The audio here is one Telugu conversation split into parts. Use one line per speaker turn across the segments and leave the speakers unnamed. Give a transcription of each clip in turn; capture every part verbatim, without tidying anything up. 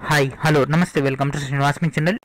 హాయ్ హలో నమస్తే వెల్కమ్ టు శ్రీనివాస్ మీ ఛానల్.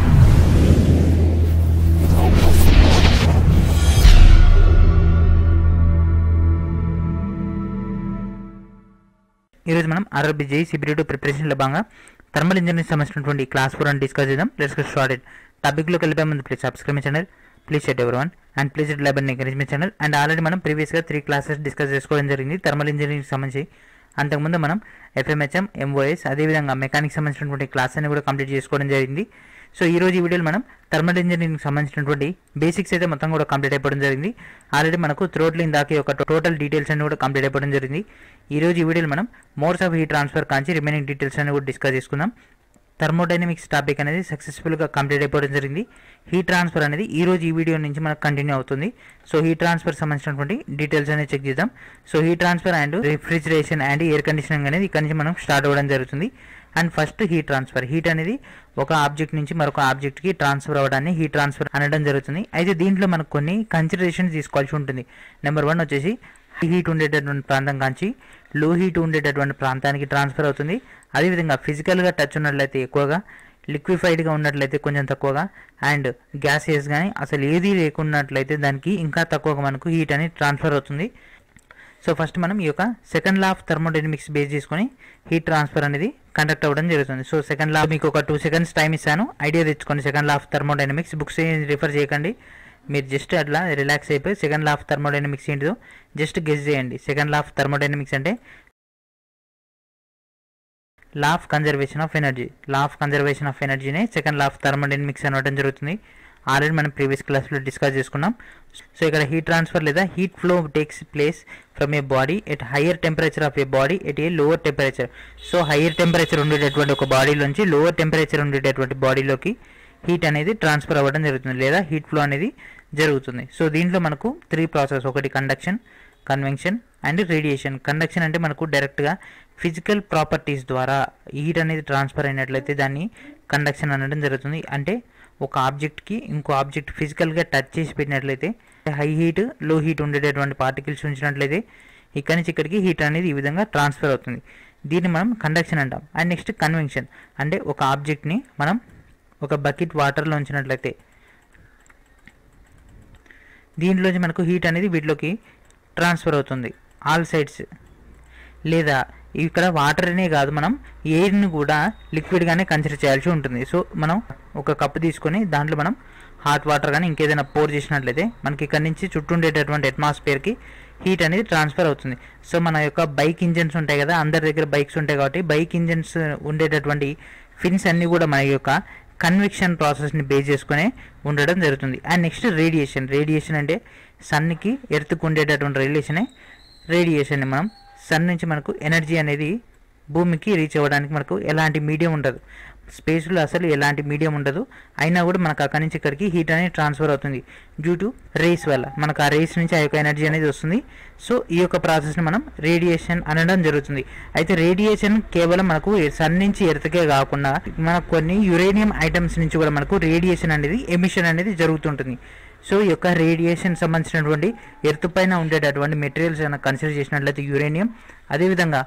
ఈరోజు మనం ఆర్ఆర్బీ జేఈ సిబిడి టూ ప్రిపరేషన్లో భాగంగా థర్మల్ ఇంజనీరింగ్ సంబంధించినటువంటి క్లాస్ ఫోర్ అని డిస్కస్ చేద్దాం. Let's get started. టాపిక్లోకి వెళ్ళే ముందు please subscribe my channel, please share everyone and please hit like and encourage my channel. And already మనం ప్రీవియస్గా త్రీ క్లాసెస్ డిస్కస్ చేసుకోవడం జరిగింది థర్మల్ ఇంజనీరింగ్ సంబంధించి. అంతకుముందు మనం ఎఫ్ఎంహెచ్ఎం, ఎంఓఎస్, అదేవిధంగా మెకానిక్ సంబంధించినటువంటి క్లాస్ అని కూడా కంప్లీట్ చేసుకోవడం జరిగింది. సో ఈ రోజు ఈ వీడియోలో మనం థర్మల్ ఇంజనీరింగ్ సంబంధించినటువంటి బేసిక్స్ అయితే మొత్తం కూడా కంప్లీట్ అయిపోవడం జరిగింది. ఆల్రెడీ మనకు థ్రోట్ల్ ఇందాక ఒక టోటల్ డీటెయిల్స్ అన్ని కూడా కంప్లీట్ అయిపోవడం జరిగింది. ఈ రోజు ఈ వీడియోలో మనం మోడ్స్ ఆఫ్ హీట్ ట్రాన్స్ఫర్ కాంచి రిమైనింగ్ డీటెయిల్స్ అన్ని కూడా డిస్కస్ చేసుకుందాం. థర్మోడైనమిక్స్ టాపిక్ అనేది సక్సెస్ఫుల్గా కంప్లీట్ అయిపోవడం జరిగింది. హీట్ ట్రాన్స్ఫర్ అనేది ఈ రోజు ఈ వీడియో నుంచి మనకు కంటిన్యూ అవుతుంది. సో హీట్ ట్రాన్స్ఫర్ సంబంధించినటువంటి డీటెయిల్స్ అనేది చెక్ చేద్దాం. So heat transfer and refrigeration and air conditioning అనేది ఇక్కడ నుంచి మనం స్టార్ట్ అవ్వడం జరుగుతుంది. And first heat transfer. Heat అనేది ఒక ఆబ్జెక్ట్ నుంచి మరొక ఆబ్జెక్ట్కి ట్రాన్స్ఫర్ అవ్వడాన్ని హీట్ ట్రాన్స్ఫర్ అనడం జరుగుతుంది. అయితే దీంట్లో మనకు కొన్ని కన్సిడరేషన్స్ తీసుకోవాల్సి ఉంటుంది. నెంబర్ వన్ వచ్చేసి హీట్ ఉండేటటువంటి ప్రాంతం కాంచి లో హీట్ ఉండేటటువంటి ప్రాంతానికి ట్రాన్స్ఫర్ అవుతుంది. అదేవిధంగా ఫిజికల్గా టచ్ ఉన్నట్లయితే ఎక్కువగా, లిక్విఫైడ్గా ఉన్నట్లయితే కొంచెం తక్కువగా, అండ్ గ్యాసెస్ కానీ అసలు ఏది లేకున్నట్లయితే దానికి ఇంకా తక్కువగా మనకు హీట్ అనేది ట్రాన్స్ఫర్ అవుతుంది. సో ఫస్ట్ మనం ఈ యొక్క second law of thermodynamics base చేసుకొని హీట్ ట్రాన్స్ఫర్ అనేది కండక్ట్ అవ్వడం జరుగుతుంది. సో సెకండ్ లా మీకు ఒక టూ సెకండ్స్ టైం ఇస్తాను, ఐడియా తెచ్చుకోండి. Second law of thermodynamics books refer చేయకండి, మీరు జస్ట్ అట్లా రిలాక్స్ అయిపోయి సెకండ్ లా ఆఫ్ థర్మోడైనమిక్స్ ఏంటిదో జస్ట్ గెస్ చేయండి. సెకండ్ లా ఆఫ్ థర్మోడైనమిక్స్ అంటే law of conservation of energy. Law of conservation of ఎనర్జీనే సెకండ్ లా ఆఫ్ థర్మోడైనమిక్స్ అనడం జరుగుతుంది. ఆల్రెడీ మనం ప్రీవియస్ క్లాస్లో డిస్కస్ చేసుకున్నాం. సో ఇక్కడ హీట్ ట్రాన్స్ఫర్ లేదా heat flow takes place from a body at higher temperature of a body at a lower temperature. So higher temperature ఉండేటటువంటి ఒక బాడీలోంచి లోవర్ టెంపరేచర్ ఉండేటటువంటి బాడీలోకి హీట్ అనేది ట్రాన్స్ఫర్ అవ్వడం జరుగుతుంది లేదా హీట్ ఫ్లో అనేది జరుగుతుంది. సో దీంట్లో మనకు త్రీ ప్రాసెస్, ఒకటి conduction, convection and radiation. Conduction అంటే మనకు డైరెక్ట్గా ఫిజికల్ ప్రాపర్టీస్ ద్వారా హీట్ అనేది ట్రాన్స్ఫర్ అయినట్లయితే దాన్ని కండక్షన్ అనడం జరుగుతుంది. అంటే ఒక ఆబ్జెక్ట్కి ఇంకో ఆబ్జెక్ట్ ఫిజికల్గా టచ్ చేసి పెట్టినట్లయితే హై హీట్, లో హీట్ ఉండేటటువంటి పార్టికల్స్ ఉంచినట్లయితే ఇక్కడి నుంచి ఇక్కడికి హీట్ అనేది ఈ విధంగా ట్రాన్స్ఫర్ అవుతుంది. దీన్ని మనం కండక్షన్ అంటాం. అండ్ నెక్స్ట్ కన్వెక్షన్ అంటే ఒక ఆబ్జెక్ట్ని మనం ఒక బకెట్ వాటర్లో ఉంచినట్లయితే దీంట్లోంచి మనకు హీట్ అనేది వీటిలోకి ట్రాన్స్ఫర్ అవుతుంది ఆల్ సైడ్స్. లేదా ఇక్కడ వాటర్ అనే కాదు, మనం ఎయిర్ని కూడా లిక్విడ్గానే కన్సిడర్ చేయాల్సి ఉంటుంది. సో మనం ఒక కప్పు తీసుకొని దాంట్లో మనం హాట్ వాటర్ కానీ ఇంకేదైనా పోర్ చేసినట్లయితే మనకి ఇక్కడ నుంచి చుట్టూ ఉండేటటువంటి అట్మాస్ఫియర్కి హీట్ అనేది ట్రాన్స్ఫర్ అవుతుంది. సో మన యొక్క బైక్ ఇంజన్స్ ఉంటాయి కదా, అందరి దగ్గర బైక్స్ ఉంటాయి కాబట్టి బైక్ ఇంజన్స్ ఉండేటటువంటి ఫిన్స్ అన్నీ కూడా మన యొక్క కన్వెక్షన్ ప్రాసెస్ని బేస్ చేసుకునే ఉండడం జరుగుతుంది. And next radiation. రేడియేషన్ అంటే సన్కి ఎర్త్కు ఉండేటటువంటి రిలేషనే రేడియేషన్. మనం సన్ నుంచి మనకు ఎనర్జీ అనేది భూమికి రీచ్ అవ్వడానికి మనకు ఎలాంటి మీడియం ఉండదు, స్పేస్లో అసలు ఎలాంటి మీడియం ఉండదు. అయినా కూడా మనకు అక్కడి నుంచి ఇక్కడికి హీట్ అనేది ట్రాన్స్ఫర్ అవుతుంది డ్యూ టు రేస్ వల్ల. మనకు ఆ రేస్ నుంచి ఆ యొక్క ఎనర్జీ అనేది వస్తుంది. సో ఈ యొక్క ప్రాసెస్ని మనం రేడియేషన్ అనడం జరుగుతుంది. అయితే రేడియేషన్ కేవలం మనకు సన్ నుంచి ఎర్త్కే కాకుండా మనకు కొన్ని యురేనియం ఐటమ్స్ నుంచి కూడా మనకు రేడియేషన్ అనేది ఎమిషన్ అనేది జరుగుతుంటుంది. సో ఈ యొక్క రేడియేషన్ సంబంధించినటువంటి ఎర్త్ పైన ఉండేటటువంటి మెటీరియల్స్ ఏమైనా కన్సిడర్ చేసినట్లయితే యురేనియం, అదేవిధంగా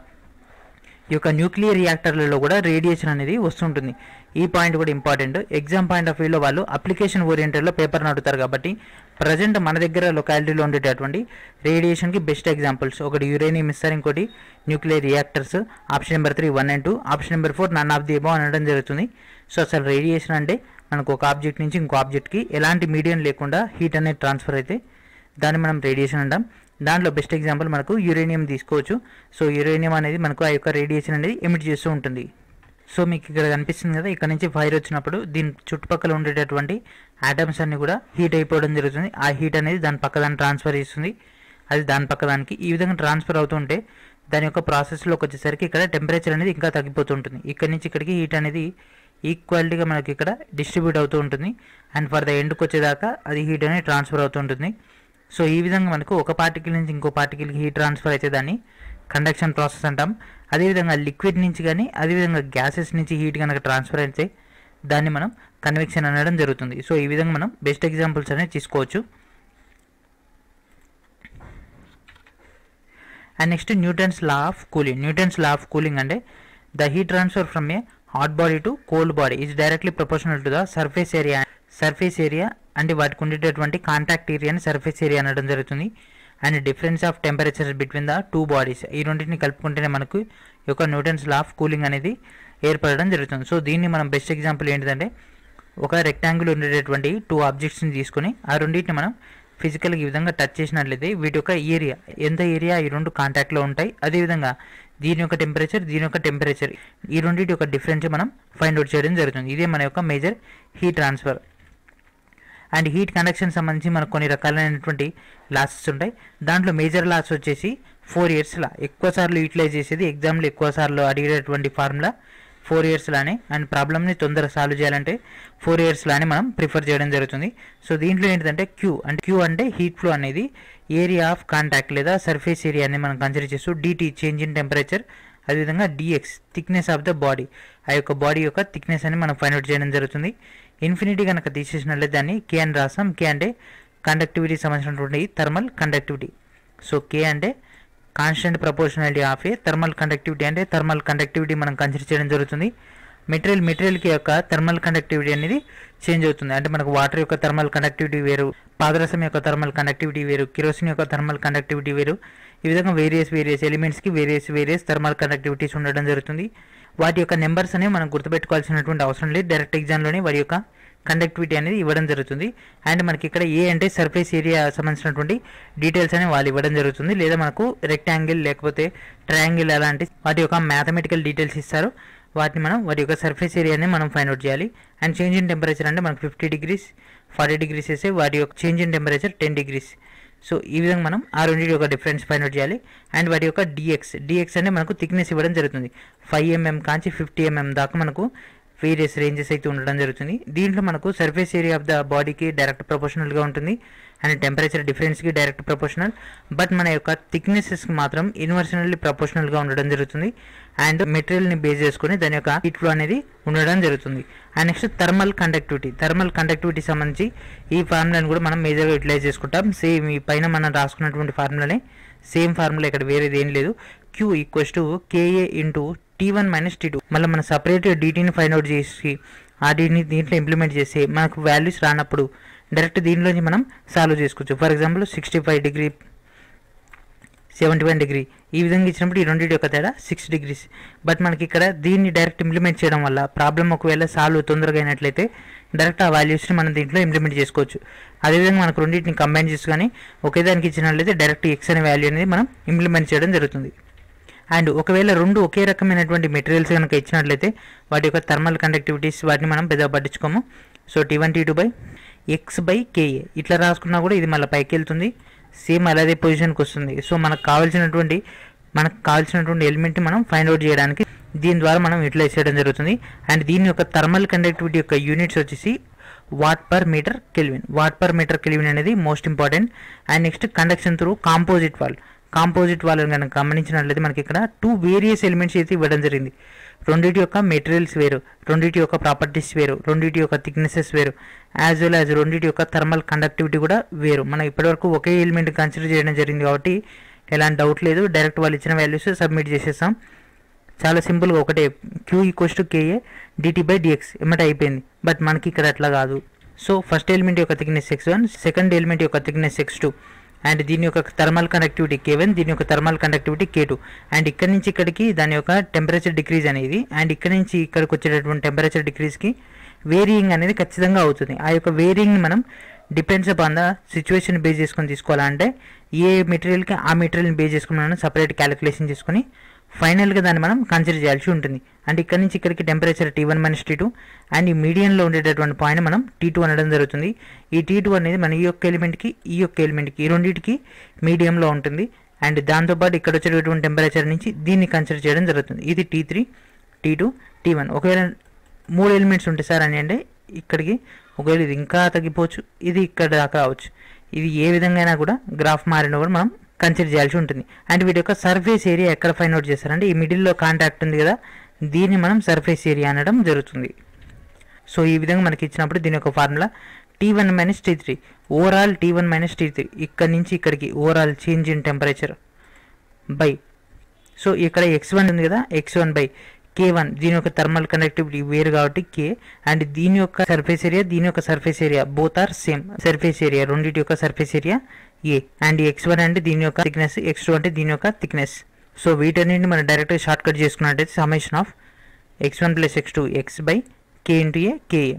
ఈ యొక్క న్యూక్లియర్ రియాక్టర్లలో కూడా రేడియేషన్ అనేది వస్తుంటుంది. ఈ పాయింట్ కూడా ఇంపార్టెంట్. ఎగ్జామ్ పాయింట్ ఆఫ్ వ్యూలో వాళ్ళు అప్లికేషన్ ఓరియంటెడ్లో పేపర్ని అడుగుతారు కాబట్టి ప్రజెంట్ మన దగ్గర లొకాలిటీలో ఉండేటటువంటి రేడియేషన్కి బెస్ట్ ఎగ్జాంపుల్స్ ఒకటి యురేనియం ఇస్తారు, ఇంకోటి nuclear reactors. Option number three one and two, option number four none of the above అనడం జరుగుతుంది. సో అసలు రేడియేషన్ అంటే మనకు ఒక ఆబ్జెక్ట్ నుంచి ఇంకో ఆబ్జెక్ట్కి ఎలాంటి మీడియం లేకుండా హీట్ అనేది ట్రాన్స్ఫర్ అయితే దాన్ని మనం రేడియేషన్ అంటాం. దాంట్లో బెస్ట్ ఎగ్జాంపుల్ మనకు యురేనియం తీసుకోవచ్చు. సో యురేనియం అనేది మనకు ఆ యొక్క రేడియేషన్ అనేది ఎమిట్ చేస్తూ ఉంటుంది. సో మీకు ఇక్కడ కనిపిస్తుంది కదా, ఇక్కడ నుంచి ఫైర్ వచ్చినప్పుడు దీని చుట్టుపక్కల ఉండేటటువంటి ఆటమ్స్ అన్ని కూడా హీట్ అయిపోవడం జరుగుతుంది. ఆ హీట్ అనేది దాని పక్క దాన్ని ట్రాన్స్ఫర్ చేస్తుంది, అది దాని పక్క దానికి ఈ విధంగా ట్రాన్స్ఫర్ అవుతుంటే దాని యొక్క ప్రాసెస్లోకి వచ్చేసరికి ఇక్కడ టెంపరేచర్ అనేది ఇంకా తగ్గిపోతుంటుంది. ఇక్కడ నుంచి ఇక్కడికి హీట్ అనేది ఈక్వాలిటీగా మనకి ఇక్కడ డిస్ట్రిబ్యూట్ అవుతూ ఉంటుంది. అండ్ ఫర్ ద ఎండ్కి వచ్చేదాకా అది హీట్ అనేది ట్రాన్స్ఫర్ అవుతుంటుంది. సో ఈ విధంగా మనకు ఒక పార్టికల్ నుంచి ఇంకో పార్టికల్కి హీట్ ట్రాన్స్ఫర్ అయితే దాన్ని కండక్షన్ ప్రాసెస్ అంటాం. అదేవిధంగా లిక్విడ్ నుంచి కానీ అదేవిధంగా గ్యాసెస్ నుంచి హీట్ కనుక ట్రాన్స్ఫర్ అయితే దాన్ని మనం కన్వెక్షన్ అనడం జరుగుతుంది. సో ఈ విధంగా మనం బెస్ట్ ఎగ్జాంపుల్స్ అనేది తీసుకోవచ్చు. And next Newton's law of cooling. Newton's law of cooling అంటే the heat transfer from a hot body to cold body is directly proportional to the surface area surface area అంటే వాటికి ఉండేటటువంటి కాంటాక్ట్ ఏరియాని సర్ఫేస్ ఏరియా అనడం జరుగుతుంది. And difference of temperatures between the two bodies, ఈ రెండింటిని కలుపుకుంటేనే మనకు ఈ యొక్క న్యూటన్స్ లా ఆఫ్ కూలింగ్ అనేది ఏర్పడడం జరుగుతుంది. సో దీన్ని మనం బెస్ట్ ఎగ్జాంపుల్ ఏంటిదంటే ఒక రెక్టాంగిల్ ఉండేటటువంటి టూ ఆబ్జెక్ట్స్ని తీసుకొని ఆ రెండింటిని మనం ఫిజికల్గా ఈ విధంగా టచ్ చేసినట్లయితే వీటి యొక్క ఏరియా ఎంత ఏరియా ఈ రెండు కాంటాక్ట్లో ఉంటాయి, అదేవిధంగా దీని యొక్క టెంపరేచర్ దీని యొక్క టెంపరేచర్ ఈ రెండింటి యొక్క డిఫరెన్స్ మనం ఫైండ్ అవుట్ చేయడం జరుగుతుంది. ఇదే మన యొక్క major heat transfer. And heat conduction సంబంధించి మనకు కొన్ని రకాలైనటువంటి లాసెస్ ఉంటాయి. దాంట్లో మేజర్ లాస్ వచ్చేసి ఫోర్ ఇయర్స్ లా ఎక్కువ సార్లు యూటిలైజ్ చేసేది, ఎగ్జామ్లో ఎక్కువ సార్లు అడిగేటటువంటి ఫార్ములా ఫోర్ ఇయర్స్ లానే. అండ్ ప్రాబ్లమ్ని తొందరగా సాల్వ్ చేయాలంటే ఫోర్ ఇయర్స్ లానే మనం ప్రిఫర్ చేయడం జరుగుతుంది. సో దీంట్లో ఏంటంటే క్యూ అంటే క్యూ అంటే హీట్ ఫ్లో అనేది ఏరియా ఆఫ్ కాంటాక్ట్ లేదా సర్ఫేస్ ఏరియా అని మనం కన్సిడర్ చేస్తూ డిటి చేంజ్ ఇన్ టెంపరేచర్, అదేవిధంగా DX thickness of the body ఆ యొక్క బాడీ యొక్క థిక్నెస్ అని మనం ఫైండ్ అవుట్ చేయడం జరుగుతుంది. ఇన్ఫినిటీ కనుక తీసేసినట్లయితే దాన్ని కే అని రాస్తాం. కే అంటే కండక్టివిటీకి సంబంధించినటువంటి థర్మల్ కండక్టివిటీ. సో కే అంటే constant proportionality of a thermal conductivity అంటే థర్మల్ కండక్టివిటీ మనం కన్సిడర్ చేయడం జరుగుతుంది. మెటీరియల్ మెటీరియల్కి యొక్క థర్మల్ కండక్టివిటీ అనేది చేంజ్ అవుతుంది. అంటే మనకు వాటర్ యొక్క థర్మల్ కండక్టివిటీ వేరు, పాదరసం యొక్క థర్మల్ కండక్టివిటీ వేరు, కిరోసిన్ యొక్క థర్మల్ కండక్టివిటీ వేరు. ఈ విధంగా వేరియస్ వేరియస్ ఎలిమెంట్స్కి వేరియస్ వేరియస్ థర్మల్ కండక్టివిటీస్ ఉండడం జరుగుతుంది. వాటి యొక్క నెంబర్స్ అనేవి మనం గుర్తుపెట్టుకోవాల్సినటువంటి అవసరం లేదు. డైరెక్ట్ ఎగ్జామ్లోనే వారి యొక్క కండక్టివిటీ అనేది ఇవ్వడం జరుగుతుంది. అండ్ మనకి ఇక్కడ ఏ అంటే సర్ఫేస్ ఏరియా సంబంధించినటువంటి డీటెయిల్స్ అనేవి వాళ్ళు ఇవ్వడం జరుగుతుంది. లేదా మనకు రెక్టాంగిల్ లేకపోతే ట్రయాంగిల్ అలాంటి వాటి యొక్క మ్యాథమెటికల్ డీటెయిల్స్ ఇస్తారు. వాటిని మనం వాటి యొక్క సర్ఫేస్ ఏరియాని మనం ఫైండ్ అవుట్ చేయాలి. అండ్ చేంజ్ ఇన్ టెంపరేచర్ అంటే మనకు ఫిఫ్టీ డిగ్రీస్ ఫార్టీ డిగ్రీస్ వేస్తే వాటి యొక్క change in temperature ten degrees. So ఈ విధంగా మనం ఆ రెండింటి యొక్క డిఫరెన్స్ ఫైండ్ అవుట్ చేయాలి. అండ్ వాటి యొక్క డిఎక్స్ డిఎక్స్ అంటే మనకు థిక్నెస్ ఇవ్వడం జరుగుతుంది. ఫైవ్ ఎంఎం కాంచి ఫిఫ్టీ ఎంఎం దాకా మనకు వేరియస్ రేంజెస్ అయితే ఉండడం జరుగుతుంది. దీంట్లో మనకు సర్ఫేస్ ఏరియా ఆఫ్ ద బాడీకి డైరెక్ట్ ప్రపోర్షనల్గా ఉంటుంది and temperature డిఫరెన్స్కి direct proportional. But మన యొక్క థిక్నెసెస్కి మాత్రం ఇన్వర్షనల్లీ ప్రపోర్షనల్గా ఉండడం జరుగుతుంది. అండ్ మెటీరియల్ని బేస్ చేసుకుని దాని యొక్క హీట్ ఫ్లో అనేది ఉండడం జరుగుతుంది. And next thermal conductivity thermal conductivity సంబంధించి ఈ ఫార్ములాని కూడా మనం మేజర్గా యూటిలైజ్ చేసుకుంటాం. సేమ్ ఈ పైన మనం రాసుకున్నటువంటి ఫార్ములానే సేమ్ ఫార్ములా, ఇక్కడ వేరేది ఏం లేదు. Q equals to KA into T one minus T two. మళ్ళీ మనం సపరేట్ డీటీని ఫైండ్ అవుట్ చేసి ఆ డీటీని దీంట్లో ఇంప్లిమెంట్ చేసి మనకు వాల్యూస్ రానప్పుడు డైరెక్ట్ దీంట్లోంచి మనం సాల్వ్ చేసుకోవచ్చు. For example sixty five degree seventy one degree ఈ విధంగా ఇచ్చినప్పుడు ఈ రెండింటి యొక్క తేడా సిక్స్ డిగ్రీస్. బట్ మనకి ఇక్కడ దీన్ని డైరెక్ట్ ఇంప్లిమెంట్ చేయడం వల్ల ప్రాబ్లం ఒకవేళ సాల్వ్ తొందరగా అయినట్లయితే డైరెక్ట్ ఆ వాల్యూస్ని మనం దీంట్లో ఇంప్లిమెంట్ చేసుకోవచ్చు. అదేవిధంగా మనకు రెండింటిని కంబైన్ చేసుకొని ఒకే దానికి ఇచ్చినట్లయితే డైరెక్ట్ ఎక్స్ అనే వాల్యూ అనేది మనం ఇంప్లిమెంట్ చేయడం జరుగుతుంది. అండ్ ఒకవేళ రెండు ఒకే రకమైనటువంటి మెటీరియల్స్ కనుక ఇచ్చినట్లయితే వాటి యొక్క థర్మల్ కండక్టివిటీస్ వాటిని మనం పెద్దగా పట్టించుకోము. So T one T two by X by KA ఇట్లా రాసుకున్నా కూడా ఇది మళ్ళీ పైకి వెళ్తుంది, సేమ్ అలాగే పొజిషన్కి వస్తుంది. సో మనకు కావాల్సినటువంటి మనకు కావాల్సినటువంటి ఎలిమెంట్ని మనం ఫైండ్ అవుట్ చేయడానికి దీని ద్వారా మనం యూటిలైజ్ చేయడం జరుగుతుంది. అండ్ దీని యొక్క థర్మల్ కండక్టివిటీ యొక్క యూనిట్స్ వచ్చేసి watt per metre kelvin. Watt per metre kelvin అనేది most important. And next conduction through composite wall. Composite వాళ్ళని కనుక గమనించినట్లయితే మనకి ఇక్కడ టూ వేరియస్ ఎలిమెంట్స్ అయితే ఇవ్వడం జరిగింది. రెండింటి యొక్క మెటీరియల్స్ వేరు, రెండింటి యొక్క ప్రాపర్టీస్ వేరు, రెండింటి యొక్క థిక్నెసెస్ వేరు, యాజ్ వెల్ యాజ్ రెండింటి యొక్క థర్మల్ కండక్టివిటీ కూడా వేరు. మనం ఇప్పటివరకు ఒకే ఎలిమెంట్ కన్సిడర్ చేయడం జరిగింది కాబట్టి ఎలాంటి డౌట్ లేదు. డైరెక్ట్ వాళ్ళు ఇచ్చిన వాల్యూస్ సబ్మిట్ చేసేస్తాం. చాలా సింపుల్గా ఒకటే Q equals to KA DT by DX ఎమ్మట అయిపోయింది. బట్ మనకి ఇక్కడ అట్లా కాదు. సో ఫస్ట్ ఎలిమెంట్ యొక్క thickness X one, second element యొక్క థిక్నెస్ ఎక్స్ టూ, అండ్ దీని యొక్క థర్మల్ కండక్టివిటీ కే వన్, దీని యొక్క thermal conductivity K two. And ఇక్కడ నుంచి ఇక్కడికి దాని యొక్క టెంపరేచర్ డిక్రీజ్ అనేది అండ్ ఇక్కడ నుంచి ఇక్కడికి వచ్చేటటువంటి టెంపరేచర్ డిక్రీజ్కి వేరియింగ్ అనేది ఖచ్చితంగా అవుతుంది. ఆ యొక్క వేరియింగ్ని మనం depends upon the situation base చేసుకొని తీసుకోవాలంటే ఏ మెటీరియల్కి ఆ మెటీరియల్ని బేస్ చేసుకుని మనం సపరేట్ క్యాలిక్యులేషన్ చేసుకొని ఫైనల్గా దాన్ని మనం కన్సిడర్ చేయాల్సి ఉంటుంది. అండ్ ఇక్కడ నుంచి ఇక్కడికి temperature T one minus T two and ఈ మీడియంలో ఉండేటటువంటి పాయింట్ మనం టీ టూ అనడం జరుగుతుంది. ఈ టీ టూ అనేది మన ఈ యొక్క ఎలిమెంట్కి ఈ యొక్క ఎలిమెంట్కి ఈ రెండింటికి మీడియంలో ఉంటుంది. అండ్ దాంతోపాటు ఇక్కడ వచ్చేటటువంటి టెంపరేచర్ నుంచి దీన్ని కన్సిడర్ చేయడం జరుగుతుంది. ఇది T three T two T one. ఒకవేళ మూడు ఎలిమెంట్స్ ఉంటాయి సార్ అని అంటే ఇక్కడికి ఒకవేళ ఇది ఇంకా తగ్గిపోవచ్చు, ఇది ఇక్కడ దాకా రావచ్చు. ఇది ఏ విధంగా అయినా కూడా గ్రాఫ్ మారినా కూడా మనం కన్సిడర్ చేయాల్సి ఉంటుంది. అండ్ వీటి యొక్క సర్ఫేస్ ఏరియా ఎక్కడ ఫైండ్ అవుట్ చేస్తారంటే ఈ మిడిల్లో కాంటాక్ట్ ఉంది కదా, దీన్ని మనం సర్ఫేస్ ఏరియా అనడం జరుగుతుంది. సో ఈ విధంగా మనకి ఇచ్చినప్పుడు దీని యొక్క formula T one minus T three overall T one minus T three ఇక్కడ నుంచి ఇక్కడికి overall change in temperature by, so ఇక్కడ ఎక్స్ వన్ ఉంది కదా, X one by K one దీని యొక్క థర్మల్ కండక్టివిటీ వేరు కాబట్టి కే, అండ్ దీని యొక్క సర్ఫేస్ ఏరియా దీని యొక్క surface area both are same, surface area రెండింటి యొక్క surface area A, and X one అంటే దీని యొక్క థిక్నెస్, ఎక్స్ టూ అంటే దీని యొక్క థిక్నెస్. సో వీటన్నింటిని మనం డైరెక్ట్గా షార్ట్ కట్ చేసుకున్నట్టయితే summation of X one plus X two X by K into A KA.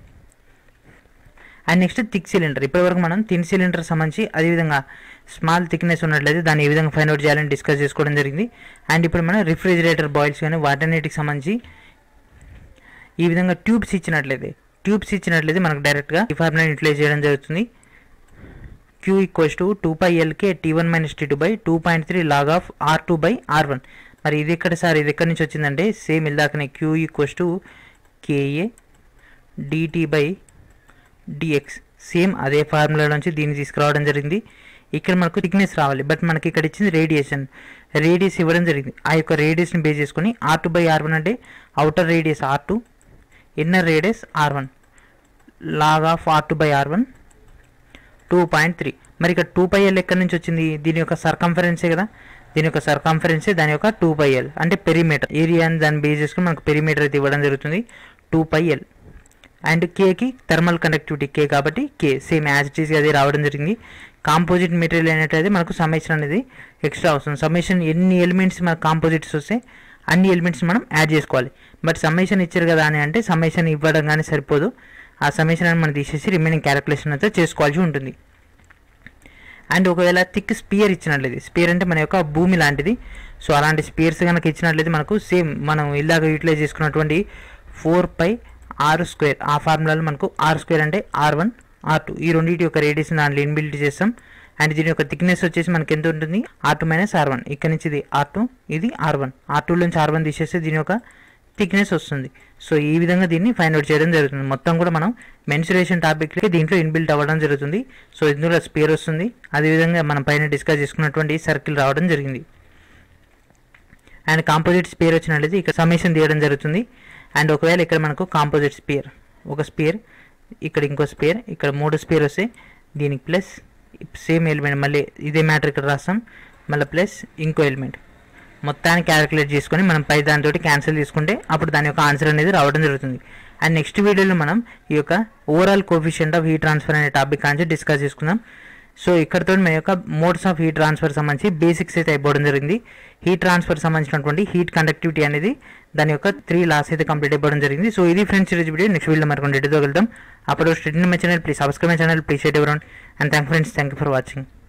And next thick cylinder. ఇప్పటివరకు మనం థిన్ సిలిండర్ సంబంధించి అదేవిధంగా స్మాల్ థిక్నెస్ ఉన్నట్లయితే దాన్ని ఏ విధంగా ఫైండ్ అవుట్ చేయాలని డిస్కస్ చేసుకోవడం జరిగింది. అండ్ ఇప్పుడు మనం రిఫ్రిజిరేటర్ బాయిల్స్ కానీ వాటన్నిటికి సంబంధించి ఈ విధంగా ట్యూబ్స్ ఇచ్చినట్లయితే ట్యూబ్స్ ఇచ్చినట్లయితే మనకు డైరెక్ట్గా ఈ ఫార్ములా యూటిలైజ్ చేయడం జరుగుతుంది. Q equals to two pi LK T one minus T two by two point three log of R two by R one. మరి ఇది ఎక్కడ సార్, ఇది ఎక్కడి నుంచి వచ్చిందంటే సేమ్ ఇల్దాకనే Q equals to KA DT by DX, same అదే ఫార్ములా నుంచి దీన్ని తీసుకురావడం జరిగింది. ఇక్కడ మనకు థిక్నెస్ రావాలి, బట్ మనకి ఇక్కడ ఇచ్చింది రేడియేషన్, రేడియస్ ఇవ్వడం జరిగింది. ఆ యొక్క రేడియస్ని బేస్ చేసుకొని R two by R one అంటే outer radius R two, inner radius R one, log of R two by R one two point three. మరి ఇక్కడ టూ పై ఎల్ ఎక్కడి నుంచి వచ్చింది, దీని యొక్క సర్కంఫరెన్సే కదా, దీని యొక్క సర్కంఫరెన్సే దాని యొక్క టూ పై ఎల్ అంటే పెరిమీటర్ ఏరియా అని దాన్ని బేస్ చేసుకుని మనకు పెరిమీటర్ అయితే ఇవ్వడం జరుగుతుంది టూ పై ఎల్. అండ్ కేకి థర్మల్ కండక్టివిటీ కే కాబట్టి K same as it is అది రావడం జరిగింది. కాంపోజిట్ మెటీరియల్ అయినట్లయితే మనకు సమ్మేషన్ అనేది ఎక్స్ట్రా వస్తుంది. సమ్మేషన్ ఎన్ని ఎలిమెంట్స్ మనకు కాంపోజిట్స్ వస్తే అన్ని ఎలిమెంట్స్ మనం యాడ్ చేసుకోవాలి. బట్ సమ్మేషన్ ఇచ్చారు కదా అని అంటే సమ్మేషన్ ఇవ్వడం కానీ సరిపోదు, ఆ సమ్మేషన్ అని మనం తీసేసి రిమైనింగ్ క్యాలిక్యులేషన్ అయితే చేసుకోవాల్సి ఉంటుంది. అండ్ ఒకవేళ థిక్ స్పియర్ ఇచ్చినట్లయితే, స్పియర్ అంటే మన యొక్క భూమి లాంటిది, సో అలాంటి స్పియర్స్ కనుక ఇచ్చినట్లయితే మనకు సేమ్ మనం ఇలాగ యూటిలైజ్ చేసుకున్నటువంటి ఫోర్ పై ఆర్ స్క్వేర్ ఆ ఫార్ములాలో మనకు ఆర్ స్క్వేర్ అంటే ఆర్ వన్ ఆర్ టూ ఈ రెండింటి యొక్క రేడియస్ దాంట్లో ఇన్బిల్ట్ చేస్తాం. అండ్ దీని యొక్క థిక్నెస్ వచ్చేసి మనకి ఎంత ఉంటుంది, R two minus R one, ఇక్కడ నుంచి ఇది ఆర్ టూ ఇది ఆర్ వన్, ఆర్ టూ నుంచి ఆర్ వన్ తీసేస్తే దీని యొక్క థిక్నెస్ వస్తుంది. సో ఈ విధంగా దీన్ని ఫైండ్ అవుట్ చేయడం జరుగుతుంది. మొత్తం కూడా మనం మెన్సురేషన్ టాపిక్కి దీంట్లో ఇన్బిల్ట్ అవ్వడం జరుగుతుంది. సో ఇందులో స్పియర్ వస్తుంది, అదేవిధంగా మనం పైన డిస్కస్ చేసుకున్నటువంటి సర్కిల్ రావడం జరిగింది. అండ్ కాంపోజిట్ స్పియర్ వచ్చినట్లయితే ఇక్కడ సమ్మేషన్ తీయడం జరుగుతుంది. అండ్ ఒకవేళ ఇక్కడ మనకు కాంపోజిట్ స్పియర్ ఒక స్పియర్, ఇక్కడ ఇంకో స్పియర్, ఇక్కడ మూడు స్పియర్ వస్తే దీనికి ప్లస్ సేమ్ ఎలిమెంట్ మళ్ళీ ఇదే మ్యాటర్ ఇక్కడ రాస్తాం, మళ్ళీ ప్లస్ ఇంకో ఎలిమెంట్ మొత్తాన్ని క్యాలిక్యులేట్ చేసుకొని మనం పై దానితో క్యాన్సిల్ చేసుకుంటే అప్పుడు దాని యొక్క ఆన్సర్ అనేది రావడం జరుగుతుంది. అండ్ నెక్స్ట్ వీడియోలో మనం ఈ యొక్క overall coefficient of heat transfer అనే టాపిక్ కాన్సెప్ట్ డిస్కస్ చేసుకుందాం. సో ఇక్కడతో మన యొక్క మోడ్స్ ఆఫ్ హీట్ ట్రాన్స్ఫర్ సంబంధించి బేసిక్స్ అయితే అయిపోవడం జరిగింది. హీట్ ట్రాన్స్ఫర్ సంబంధించినటువంటి హీట్ కండక్టివిటీ అనేది దాని యొక్క త్రీ లాస్ అయితే కంప్లీట్ అయిపోవడం జరిగింది. సో ఇది ఫ్రెండ్స్ ఈరోజు వీడియో. నెక్స్ట్ వీడియో మరికొన్ని డీటెయిల్తో వెళ్తాం. అప్పుడు study my channel please subscribe my channel please share everyone and thank friends thank you for watching.